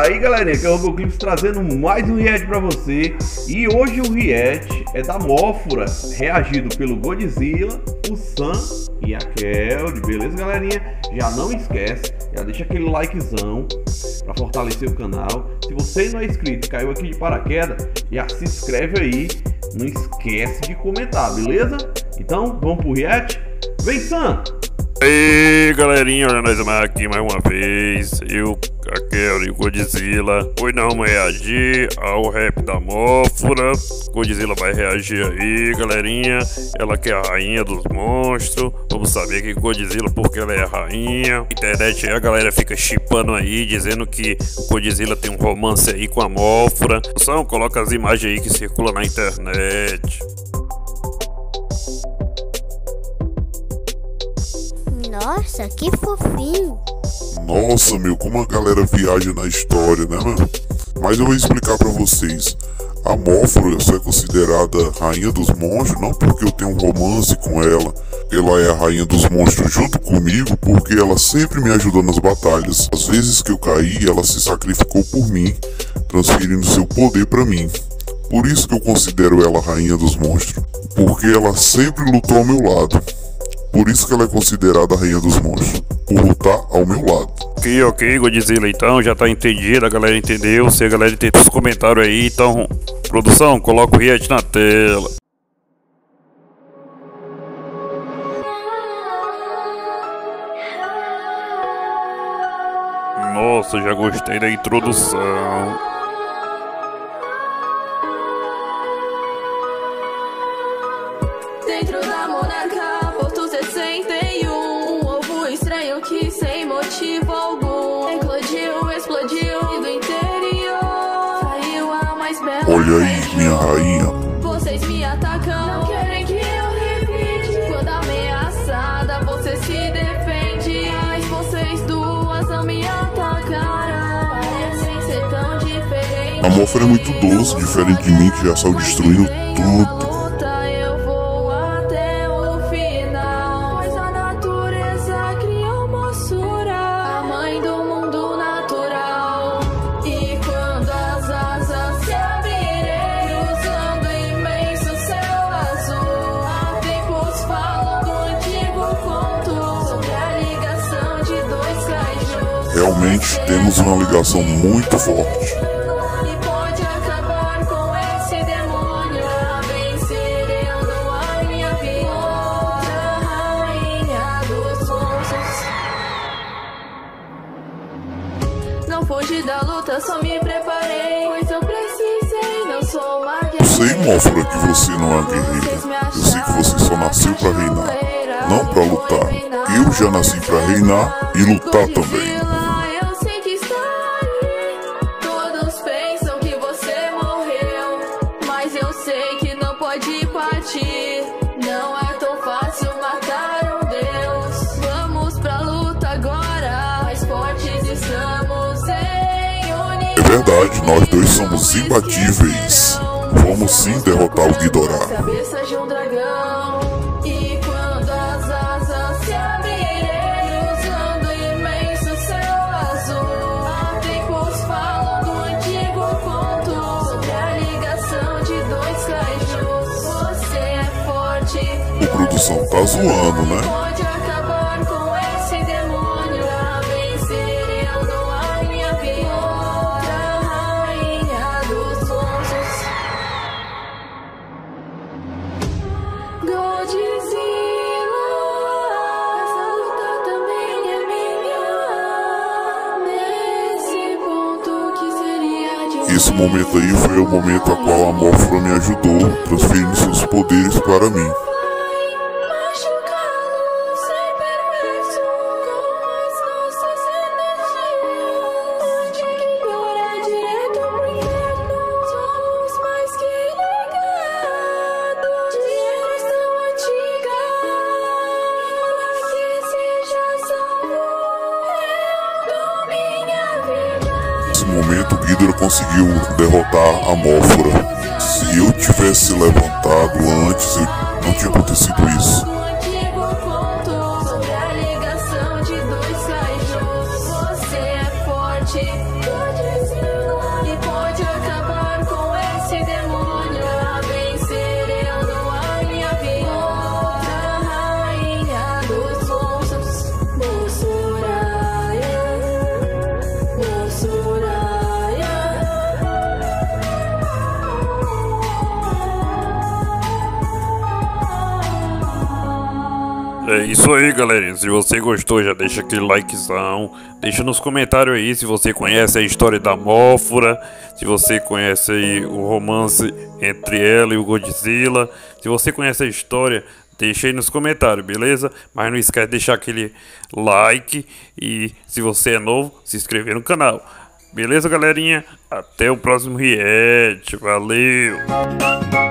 aí galerinha, que é o RoboClips trazendo mais um react pra você. E hoje o react é da Mothra, reagido pelo Godzilla, o Sam e a Keld. Beleza galerinha? Já não esquece, já deixa aquele likezão pra fortalecer o canal. Se você não é inscrito e caiu aqui de paraquedas, já se inscreve aí. Não esquece de comentar, beleza? Então vamos pro react? Vem Sam! E aí galerinha, olha nós aqui mais uma vez, eu, a Keld e o Godzilla. Hoje nós vamos reagir ao rap da Mothra. Godzilla vai reagir aí, galerinha. Ela que é a rainha dos monstros. Vamos saber que Godzilla, porque ela é a rainha. Internet aí a galera fica chipando aí, dizendo que o Godzilla tem um romance aí com a Mothra. Só coloca as imagens aí que circulam na internet. Nossa, que fofinho. Nossa, meu, como a galera viaja na história, né, mano? Mas eu vou explicar pra vocês. A Mothra só é considerada rainha dos monstros não porque eu tenho um romance com ela. Ela é a rainha dos monstros junto comigo porque ela sempre me ajudou nas batalhas. Às vezes que eu caí, ela se sacrificou por mim, transferindo seu poder pra mim. Por isso que eu considero ela a rainha dos monstros, porque ela sempre lutou ao meu lado. Por isso que ela é considerada a rainha dos monstros, por lutar ao meu lado. Ok, Godzilla, então já tá entendido, a galera entendeu. Se a galera entendeu os comentários aí, então, produção, coloca o react na tela. Nossa, já gostei da introdução. Dentro da monarca, Porto 61, um ovo estranho que sem motivo algum explodiu e do interior saiu a mais bela. Olha aí, minha rainha. Vocês me atacam, não querem que eu repita. Quando ameaçada, você se defende. Mas vocês duas não me atacaram, parecem ser tão diferentes. A Mothra é muito doce, diferente de mim que já saiu destruindo tudo. Realmente temos uma ligação muito forte. E pode acabar com esse demônio, vencerendo a minha vida, rainha dos monstros. Não fugi da luta, só me preparei, pois eu precisei, não sou uma guerreira. Eu sei, Mothra, que você não é uma guerreira. Eu sei que você só nasceu pra reinar, não pra lutar. Eu já nasci pra reinar e lutar também. Não é tão fácil matar um deus. Vamos pra luta agora, mais fortes estamos em união. É verdade, nós dois somos imbatíveis. Vamos sim derrotar o Ghidorah. Cabeça de um dragão. E quando as asas se abrirem, cruzando imenso céu azul, há tempos falam do antigo conto sobre a ligação de dois kaijus. Você é forte. A produção tá zoando, né? Pode acabar com esse demônio, vencerendo a minha vida, rainha dos monstros. Godzilla, essa luta também é minha. Nesse ponto que seria de Esse momento aí foi o momento a qual a Mothra me ajudou, transferindo seus poderes para mim. Nesse momento, o Ghidorah conseguiu derrotar a Mothra. Se eu tivesse levantado antes, não tinha acontecido isso. Você é forte. É isso aí, galerinha. Se você gostou, já deixa aquele likezão. Deixa nos comentários aí se você conhece a história da Mothra, se você conhece aí o romance entre ela e o Godzilla. Se você conhece a história, deixa aí nos comentários, beleza? Mas não esquece de deixar aquele like e se você é novo, se inscrever no canal. Beleza, galerinha? Até o próximo react. Valeu!